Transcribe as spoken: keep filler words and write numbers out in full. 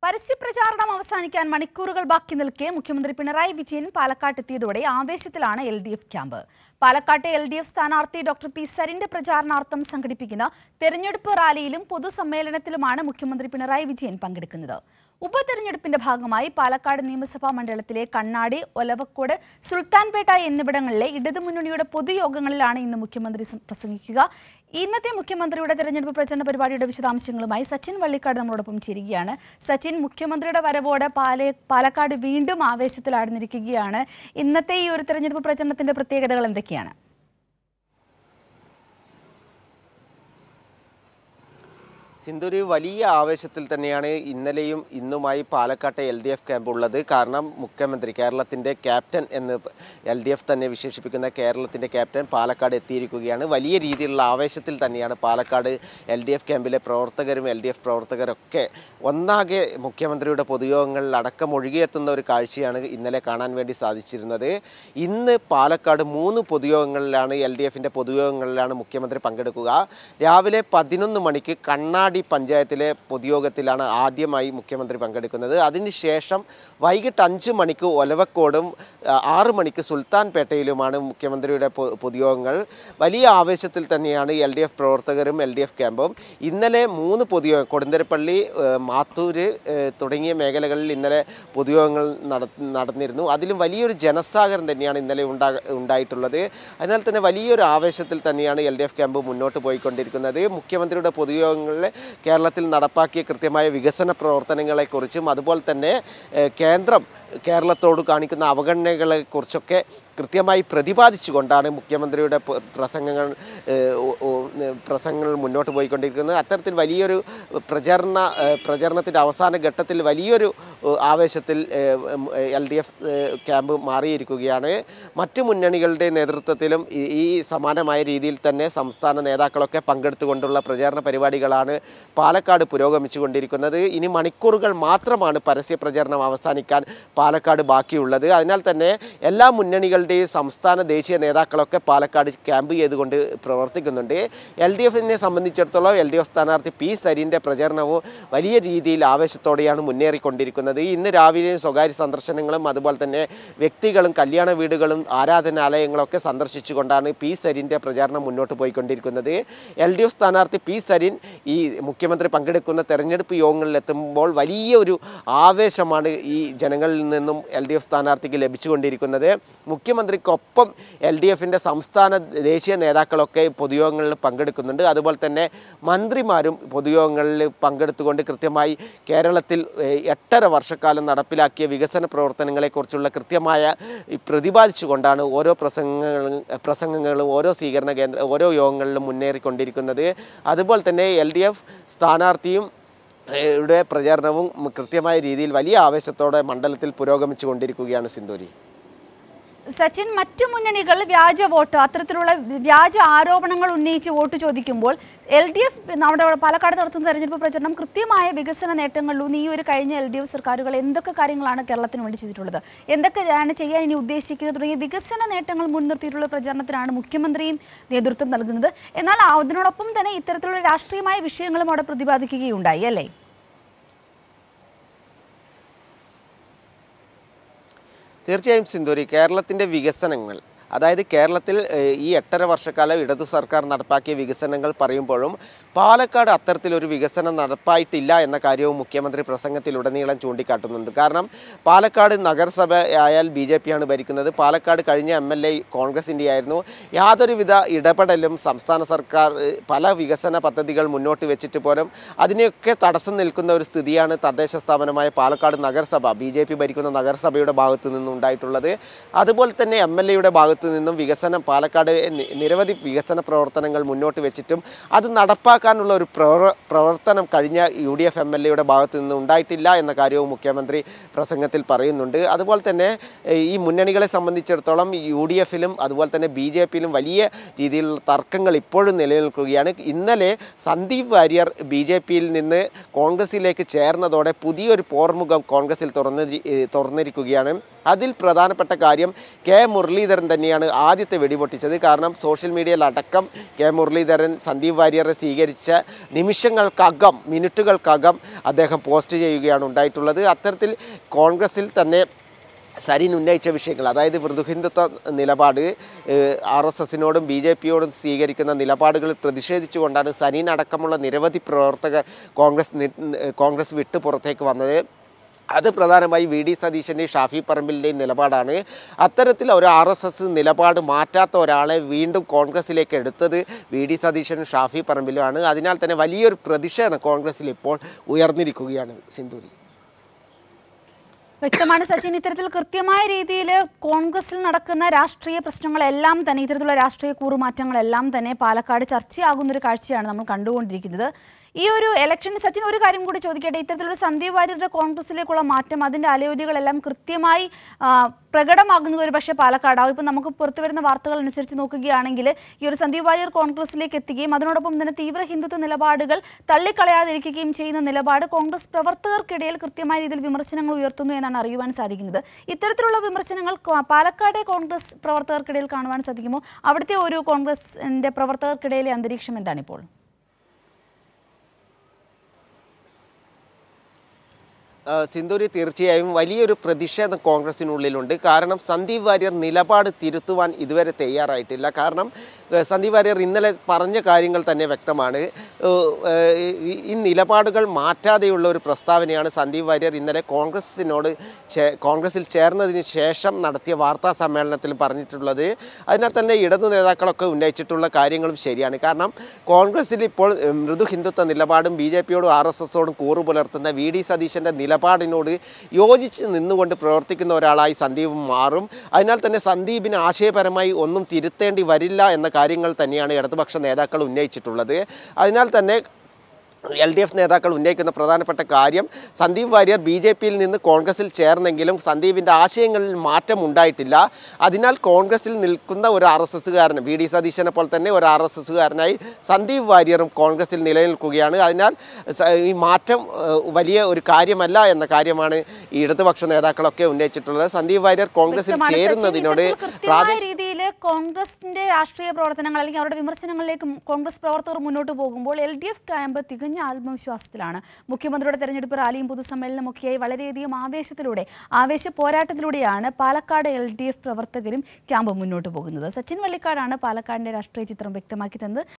പരസ്യപ്രചാരണം അവസാനിക്കാൻ മണിക്കൂറുകൾ ബാക്കി നിൽക്കെ മുഖ്യമന്ത്രി പിണറായി വിജയൻ പാലക്കാട്ടെത്തിയതോടെ ആവേശത്തിലാണ് എൽ ഡി എഫ് ക്യാമ്പ്. പാലക്കാട്ടെ എൽ ഡി എഫ് സ്ഥാനാർത്ഥി ഡോക്ടർ പി സരിന്റെ പ്രചാരണാർത്ഥം സംഘടിപ്പിക്കുന്ന തെരഞ്ഞെടുപ്പ് റാലിയിലും പൊതുസമ്മേളനത്തിലുമാണ് മുഖ്യമന്ത്രി പിണറായി വിജയൻ പങ്കെടുക്കുന്നത്. ഉപതെരഞ്ഞെടുപ്പിന്റെ ഭാഗമായി പാലക്കാട് നിയമസഭാ മണ്ഡലത്തിലെ കണ്ണാടി, ഒലവക്കോട്, സുൽത്താൻപേട്ട എന്നിവിടങ്ങളിലെ ഇടതുമുന്നണിയുടെ പൊതുയോഗങ്ങളിലാണ് ഇന്ന് മുഖ്യമന്ത്രി പ്രസംഗിക്കുക. ഇന്നത്തെ മുഖ്യമന്ത്രിയുടെ തെരഞ്ഞെടുപ്പ് പ്രചരണ പരിപാടിയുടെ വിശദാംശങ്ങളുമായി സച്ചിൻ വള്ളിക്കാട് നമ്മളോടൊപ്പം ചേരുകയാണ്. സച്ചിൻ, മുഖ്യമന്ത്രിയുടെ വരവോടെ പാല പാലക്കാട് വീണ്ടും ആവേശത്തിലാഴ്ന്നിരിക്കുകയാണ്. ഇന്നത്തെ ഈ ഒരു തെരഞ്ഞെടുപ്പ് പ്രചരണത്തിന്റെ പ്രത്യേകതകൾ എന്തൊക്കെയാണ്? സിന്ധൂരി, വലിയ ആവേശത്തിൽ തന്നെയാണ് ഇന്നലെയും ഇന്നുമായി പാലക്കാട്ടെ എൽ ഡി എഫ് ക്യാമ്പ് ഉള്ളത്. കാരണം മുഖ്യമന്ത്രി, കേരളത്തിൻ്റെ ക്യാപ്റ്റൻ എന്ന് എൽ ഡി എഫ് തന്നെ വിശേഷിപ്പിക്കുന്ന കേരളത്തിൻ്റെ ക്യാപ്റ്റൻ പാലക്കാട് എത്തിയിരിക്കുകയാണ്. വലിയ രീതിയിലുള്ള ആവേശത്തിൽ തന്നെയാണ് പാലക്കാട് എൽ ഡി എഫ് ക്യാമ്പിലെ പ്രവർത്തകരും എൽ ഡി എഫ് പ്രവർത്തകരൊക്കെ ഒന്നാകെ മുഖ്യമന്ത്രിയുടെ പൊതുയോഗങ്ങളിൽ അടക്കം ഒഴുകിയെത്തുന്ന ഒരു കാഴ്ചയാണ് ഇന്നലെ കാണാൻ വേണ്ടി സാധിച്ചിരുന്നത്. ഇന്ന് പാലക്കാട് മൂന്ന് പൊതുയോഗങ്ങളിലാണ് എൽ ഡി എഫിൻ്റെ പൊതുയോഗങ്ങളിലാണ് മുഖ്യമന്ത്രി പങ്കെടുക്കുക. രാവിലെ പതിനൊന്ന് മണിക്ക് കണ്ണാടി പഞ്ചായത്തിലെ പൊതുയോഗത്തിലാണ് ആദ്യമായി മുഖ്യമന്ത്രി പങ്കെടുക്കുന്നത്. അതിനുശേഷം വൈകിട്ട് അഞ്ച് മണിക്ക് ഒലവക്കോടും ആറ് മണിക്ക് സുൽത്താൻപേട്ടയിലുമാണ് മുഖ്യമന്ത്രിയുടെ പൊതുയോഗങ്ങൾ. വലിയ ആവേശത്തിൽ തന്നെയാണ് എൽ ഡി എഫ് പ്രവർത്തകരും എൽ ഡി എഫ് ക്യാമ്പും. ഇന്നലെ മൂന്ന് പൊതുയോഗം, കൊടുന്തരപ്പള്ളി, മാത്തൂര് തുടങ്ങിയ മേഖലകളിൽ ഇന്നലെ പൊതുയോഗങ്ങൾ നടന്നിരുന്നു. അതിലും വലിയൊരു ജനസാഗരം തന്നെയാണ് ഇന്നലെ ഉണ്ടാ ഉണ്ടായിട്ടുള്ളത് അതിനാൽ തന്നെ വലിയൊരു ആവേശത്തിൽ തന്നെയാണ് എൽ ഡി എഫ് ക്യാമ്പ് മുന്നോട്ട് പോയിക്കൊണ്ടിരിക്കുന്നത്. മുഖ്യമന്ത്രിയുടെ പൊതുയോഗങ്ങളിൽ കേരളത്തിൽ നടപ്പാക്കിയ കൃത്യമായ വികസന പ്രവർത്തനങ്ങളെക്കുറിച്ചും അതുപോലെ തന്നെ കേന്ദ്രം കേരളത്തോട് കാണിക്കുന്ന അവഗണനകളെക്കുറിച്ചൊക്കെ കൃത്യമായി പ്രതിപാദിച്ചുകൊണ്ടാണ് മുഖ്യമന്ത്രിയുടെ പ്രസംഗങ്ങൾ പ്രസംഗങ്ങൾ മുന്നോട്ട് പോയിക്കൊണ്ടിരിക്കുന്നത്. അത്തരത്തിൽ വലിയൊരു പ്രചരണ പ്രചരണത്തിൻ്റെ അവസാന ഘട്ടത്തിൽ വലിയൊരു ആവേശത്തിൽ എൽ ഡി എഫ് ക്യാമ്പ് മാറിയിരിക്കുകയാണ്. മറ്റു മുന്നണികളുടെ നേതൃത്വത്തിലും ഈ സമാനമായ രീതിയിൽ തന്നെ സംസ്ഥാന നേതാക്കളൊക്കെ പങ്കെടുത്തുകൊണ്ടുള്ള പ്രചാരണ പരിപാടികളാണ് പാലക്കാട് പുരോഗമിച്ചു കൊണ്ടിരിക്കുന്നത്. ഇനി മണിക്കൂറുകൾ മാത്രമാണ് പരസ്യ പ്രചരണം അവസാനിക്കാൻ പാലക്കാട് ബാക്കിയുള്ളത്. അതിനാൽ തന്നെ എല്ലാ മുന്നണികളുടെയും സംസ്ഥാന ദേശീയ നേതാക്കളൊക്കെ പാലക്കാട് ക്യാമ്പ് ചെയ്തുകൊണ്ട് പ്രവർത്തിക്കുന്നുണ്ട്. എൽ ഡി എഫിനെ സംബന്ധിച്ചിടത്തോളം എൽ ഡി എഫ് സ്ഥാനാർത്ഥി പി സരിൻ്റെ പ്രചരണവും വലിയ രീതിയിൽ ആവേശത്തോടെയാണ് മുന്നേറിക്കൊണ്ടിരിക്കുന്നത്. ഇന്ന് രാവിലെ സ്വകാര്യ സന്ദർശനങ്ങളും അതുപോലെ തന്നെ വ്യക്തികളും കല്യാണ വീടുകളും ആരാധനാലയങ്ങളൊക്കെ സന്ദർശിച്ചുകൊണ്ടാണ് പി സരിൻ്റെ പ്രചാരണം മുന്നോട്ട് പോയിക്കൊണ്ടിരിക്കുന്നത്. എൽ ഡി എഫ് സ്ഥാനാർത്ഥി പി സരിൻ ഈ മുഖ്യമന്ത്രി പങ്കെടുക്കുന്ന തെരഞ്ഞെടുപ്പ് യോഗങ്ങളിൽ എത്തുമ്പോൾ വലിയൊരു ആവേശമാണ് ഈ ജനങ്ങളിൽ നിന്നും എൽ ഡി എഫ് സ്ഥാനാർത്ഥിക്ക് ലഭിച്ചുകൊണ്ടിരിക്കുന്നത്. മുഖ്യമന്ത്രിക്കൊപ്പം എൽ ഡി എഫിൻ്റെ സംസ്ഥാന ദേശീയ നേതാക്കളൊക്കെ പൊതുയോഗങ്ങളിൽ പങ്കെടുക്കുന്നുണ്ട്. അതുപോലെ തന്നെ മന്ത്രിമാരും പൊതുയോഗങ്ങളിൽ പങ്കെടുത്തുകൊണ്ട് കൃത്യമായി കേരളത്തിൽ എട്ടര വർഷക്കാലം നടപ്പിലാക്കിയ വികസന പ്രവർത്തനങ്ങളെക്കുറിച്ചുള്ള കൃത്യമായ പ്രതിപാദിച്ചുകൊണ്ടാണ് ഓരോ പ്രസംഗങ്ങളും പ്രസംഗങ്ങളും ഓരോ സ്വീകരണ കേന്ദ്ര ഓരോ യോഗങ്ങളിലും മുന്നേറിക്കൊണ്ടിരിക്കുന്നത്. അതുപോലെ തന്നെ എൽ ഡി എഫ് സ്ഥാനാർത്ഥിയും യുടെ പ്രചാരണവും കൃത്യമായ രീതിയിൽ വലിയ ആവേശത്തോടെ മണ്ഡലത്തിൽ പുരോഗമിച്ചു കൊണ്ടിരിക്കുകയാണ്. സിന്ധൂരി, സച്ചിൻ, മറ്റു മുന്നണികൾ വ്യാജ വോട്ട്, അത്തരത്തിലുള്ള വ്യാജ ആരോപണങ്ങൾ ഉന്നയിച്ച് വോട്ട് ചോദിക്കുമ്പോൾ എൽ ഡി എഫ് നമ്മുടെ പാലക്കാട് നടത്തുന്ന തെരഞ്ഞെടുപ്പ് പ്രചരണം കൃത്യമായ വികസന നേട്ടങ്ങളിലൂന്നി ഈ ഒരു കഴിഞ്ഞ എൽ ഡി എഫ് സർക്കാരുകൾ എന്തൊക്കെ കാര്യങ്ങളാണ് കേരളത്തിന് വേണ്ടി ചെയ്തിട്ടുള്ളത്, എന്തൊക്കെയാണ് ചെയ്യാൻ ഇനി ഉദ്ദേശിക്കുന്നത് തുടങ്ങിയ വികസന നേട്ടങ്ങൾ മുൻനിർത്തിയിട്ടുള്ള പ്രചരണത്തിനാണ് മുഖ്യമന്ത്രിയും നേതൃത്വം നൽകുന്നത്. എന്നാൽ അതിനോടൊപ്പം തന്നെ ഇത്തരത്തിലുള്ള രാഷ്ട്രീയമായ വിഷയങ്ങളും അവിടെ പ്രതിപാദിക്കുകയുണ്ടായി, അല്ലേ? തീർച്ചയായും സിന്ധൂരി, കേരളത്തിൻ്റെ വികസനങ്ങൾ, അതായത് കേരളത്തിൽ ഈ എട്ടര വർഷക്കാലം ഇടതു സർക്കാർ നടപ്പാക്കിയ വികസനങ്ങൾ പറയുമ്പോഴും പാലക്കാട് അത്തരത്തിലൊരു വികസനം നടപ്പായിട്ടില്ല എന്ന കാര്യവും മുഖ്യമന്ത്രി പ്രസംഗത്തിലുടനീളം ചൂണ്ടിക്കാട്ടുന്നുണ്ട്. കാരണം പാലക്കാട് നഗരസഭ ആയാൽ ബി ജെ പിയാണ് ഭരിക്കുന്നത്. പാലക്കാട് കഴിഞ്ഞ എം എൽ എ കോൺഗ്രസിൻ്റെ ആയിരുന്നു. യാതൊരുവിധ ഇടപെടലും സംസ്ഥാന സർക്കാർ പല വികസന പദ്ധതികൾ മുന്നോട്ട് വെച്ചിട്ട് പോലും അതിനെയൊക്കെ തടസ്സം നിൽക്കുന്ന ഒരു സ്ഥിതിയാണ് തദ്ദേശ സ്ഥാപനമായ പാലക്കാട് നഗരസഭ, ബി ജെ പി ഭരിക്കുന്ന നഗരസഭയുടെ ഭാഗത്തു നിന്നുണ്ടായിട്ടുള്ളത്. അതുപോലെ തന്നെ എം എൽ എയുടെ ഭാഗത്ത് നിന്നും വികസനം, പാലക്കാട് നിരവധി വികസന പ്രവർത്തനങ്ങൾ മുന്നോട്ട് വെച്ചിട്ടും അത് നടപ്പാക്കാനുള്ള ഒരു പ്രവർത്തനം കഴിഞ്ഞ U D F M L എയുടെ ഭാഗത്തു നിന്ന് ഉണ്ടായിട്ടില്ല എന്ന കാര്യവും മുഖ്യമന്ത്രി പ്രസംഗത്തിൽ പറയുന്നുണ്ട്. അതുപോലെ തന്നെ ഈ മുന്നണികളെ സംബന്ധിച്ചിടത്തോളം യു ഡി എഫിലും അതുപോലെ തന്നെ ബി ജെ പിയിലും വലിയ രീതിയിലുള്ള തർക്കങ്ങൾ ഇപ്പോഴും നിലനിൽക്കുകയാണ്. ഇന്നലെ സന്ദീപ് വാര്യർ ബി ജെ പിയിൽ നിന്ന് കോൺഗ്രസിലേക്ക് ചേർന്നതോടെ പുതിയൊരു പോർമുഖം കോൺഗ്രസിൽ തുറന്നി തുറന്നിരിക്കുകയാണ്. അതിൽ പ്രധാനപ്പെട്ട കാര്യം കെ മുരളീധരൻ തന്നെ തന്നെയാണ് ആദ്യത്തെ വെടിപൊട്ടിച്ചത്. കാരണം സോഷ്യൽ മീഡിയയിലടക്കം കെ മുരളീധരൻ സന്ദീപ് വാര്യരെ സ്വീകരിച്ച നിമിഷങ്ങൾക്കകം മിനിറ്റുകൾക്കകം അദ്ദേഹം പോസ്റ്റ് ചെയ്യുകയാണ് ഉണ്ടായിട്ടുള്ളത്. അത്തരത്തിൽ കോൺഗ്രസിൽ തന്നെ സരിൻ ഉന്നയിച്ച വിഷയങ്ങൾ, അതായത് മൃദുഹിന്ദുത്വ നിലപാട്, ആർ എസ് എസിനോടും ബി ജെ പിയോടും സ്വീകരിക്കുന്ന നിലപാടുകളിൽ പ്രതിഷേധിച്ചുകൊണ്ടാണ് സരിൻ അടക്കമുള്ള നിരവധി പ്രവർത്തകർ കോൺഗ്രസ് കോൺഗ്രസ് വിട്ട് പുറത്തേക്ക് വന്നത്. അത് പ്രധാനമായി വി ഡി സതീശൻ്റെയും ഷാഫി പറമ്പിലിൻ്റെയും നിലപാടാണ്. അത്തരത്തിൽ ഒരു ആർ എസ് എസ് നിലപാട് മാറ്റാത്ത ഒരാളെ വീണ്ടും കോൺഗ്രസിലേക്ക് എടുത്തത് വി ഡി സതീശനും ഷാഫി പറമ്പിലുമാണ്. അതിനാൽ തന്നെ വലിയൊരു പ്രതിഷേധം കോൺഗ്രസിൽ ഇപ്പോൾ ഉയർന്നിരിക്കുകയാണ് സിന്ധൂരി. വ്യക്തമാണ് സച്ചിൻ, ഇത്തരത്തിൽ കൃത്യമായ രീതിയിൽ കോൺഗ്രസിൽ നടക്കുന്ന രാഷ്ട്രീയ പ്രശ്നങ്ങളെല്ലാം തന്നെ, ഇത്തരത്തിലുള്ള രാഷ്ട്രീയ കൂറുമാറ്റങ്ങളെല്ലാം തന്നെ പാലക്കാട് ചർച്ചയാകുന്നൊരു കാഴ്ചയാണ് നമ്മൾ കണ്ടുകൊണ്ടിരിക്കുന്നത്. ഈ ഒരു ഇലക്ഷന് സച്ചിൻ ഒരു കാര്യം കൂടി ചോദിക്കട്ടെ, ഇത്തരത്തിലുള്ള സന്ദീപ് വാര്യരുടെ കോൺഗ്രസിലേക്കുള്ള മാറ്റം, അതിൻ്റെ അലയൊലികളെല്ലാം കൃത്യമായി പ്രകടമാകുന്നത് ഒരു പക്ഷേ പാലക്കാടാവും. ഇപ്പം നമുക്ക് പുറത്തു വരുന്ന വാർത്തകൾ അനുസരിച്ച് നോക്കുകയാണെങ്കിൽ ഈ ഒരു സന്ദീപ് വാര്യർ കോൺഗ്രസിലേക്ക് എത്തുകയും അതിനോടൊപ്പം തന്നെ തീവ്ര ഹിന്ദുത്വ നിലപാടുകൾ തള്ളിക്കളയാതിരിക്കുകയും ചെയ്യുന്ന നിലപാട് കോൺഗ്രസ് പ്രവർത്തകർക്കിടയിൽ കൃത്യമായ രീതിയിൽ വിമർശനങ്ങൾ ഉയർത്തുന്നു എന്നാണ് അറിയുവാൻ സാധിക്കുന്നത്. ഇത്തരത്തിലുള്ള വിമർശനങ്ങൾ പാലക്കാട്ടെ കോൺഗ്രസ് പ്രവർത്തകർക്കിടയിൽ കാണുവാൻ സാധിക്കുമോ? അവിടുത്തെ ഒരു കോൺഗ്രസിൻ്റെ പ്രവർത്തകർക്കിടയിലെ അന്തരീക്ഷം എന്താണിപ്പോൾ? സിന്ധൂരി, തീർച്ചയായും വലിയൊരു പ്രതിഷേധം കോൺഗ്രസിനുള്ളിലുണ്ട്. കാരണം സന്ദീപ് വാര്യർ നിലപാട് തിരുത്തുവാൻ ഇതുവരെ തയ്യാറായിട്ടില്ല. കാരണം സന്ദീപ് വാര്യർ ഇന്നലെ പറഞ്ഞ കാര്യങ്ങൾ തന്നെ വ്യക്തമാണ്. ഈ നിലപാടുകൾ മാറ്റാതെയുള്ള ഒരു പ്രസ്താവനയാണ് സന്ദീപ് വാര്യർ ഇന്നലെ കോൺഗ്രസിനോട് കോൺഗ്രസിൽ ചേർന്നതിന് ശേഷം നടത്തിയ വാർത്താ സമ്മേളനത്തിൽ പറഞ്ഞിട്ടുള്ളത്. അതിനാൽ തന്നെ ഇടതു നേതാക്കളൊക്കെ ഉന്നയിച്ചിട്ടുള്ള കാര്യങ്ങളും ശരിയാണ്. കാരണം കോൺഗ്രസിൽ ഇപ്പോൾ മൃദു ഹിന്ദുത്വ നിലപാടും ബി ജെ പിയോടും ആർ എസ് എസോടും കൂറു പുലർത്തുന്ന വി ഡി സതീശൻ്റെ നിലപാടിനോട് യോജിച്ച് നിന്നുകൊണ്ട് പ്രവർത്തിക്കുന്ന ഒരാളായി സന്ദീപ് മാറും. അതിനാൽ തന്നെ സന്ദീപിന് ആശയപരമായി ഒന്നും തിരുത്തേണ്ടി വരില്ല എന്ന കാര്യങ്ങൾ തന്നെയാണ് ഇടതുപക്ഷ നേതാക്കൾ ഉന്നയിച്ചിട്ടുള്ളത്. അതിനാൽ തന്നെ എൽ ഡി എഫ് നേതാക്കൾ ഉന്നയിക്കുന്ന പ്രധാനപ്പെട്ട കാര്യം, സന്ദീപ് വാര്യർ ബി ജെ പിയിൽ നിന്ന് കോൺഗ്രസിൽ ചേർന്നെങ്കിലും സന്ദീപിൻ്റെ ആശയങ്ങളിൽ മാറ്റം ഉണ്ടായിട്ടില്ല. അതിനാൽ കോൺഗ്രസിൽ നിൽക്കുന്ന ഒരു ആർ എസ് എസ്സുകാരൻ, വി ഡി സതീശനെ പോലെ തന്നെ ഒരു ആർ എസ് എസ്സുകാരനായി സന്ദീപ് വാര്യറും കോൺഗ്രസിൽ നിലനിൽക്കുകയാണ്. അതിനാൽ ഈ മാറ്റം വലിയ ഒരു കാര്യമല്ല എന്ന കാര്യമാണ് ഈ ഇടതുപക്ഷ നേതാക്കളൊക്കെ ഉന്നയിച്ചിട്ടുള്ളത്. സന്ദീപ് വാര്യർ കോൺഗ്രസിൽ ചേരുന്നതിനോട് രീതിയിൽ കോൺഗ്രസിന്റെ രാഷ്ട്രീയ പ്രവർത്തനങ്ങൾ അല്ലെങ്കിൽ അവരുടെ വിമർശനങ്ങളിലേക്ക് കോൺഗ്രസ് പ്രവർത്തകർ മുന്നോട്ട് പോകുമ്പോൾ എൽ ഡി എഫ് ക്യാമ്പ് തികഞ്ഞ ആത്മവിശ്വാസത്തിലാണ്. മുഖ്യമന്ത്രിയുടെ തെരഞ്ഞെടുപ്പ് റാലിയും പൊതുസമ്മേളനമൊക്കെയായി വളരെയധികം ആവേശത്തിലൂടെ ആവേശ പോരാട്ടത്തിലൂടെയാണ് പാലക്കാട് എൽ ഡി എഫ് പ്രവർത്തകരും ക്യാമ്പ് മുന്നോട്ട് പോകുന്നത്. സച്ചിൻ വള്ളിക്കാടാണ് പാലക്കാടിന്റെ രാഷ്ട്രീയ ചിത്രം വ്യക്തമാക്കി തന്നത്.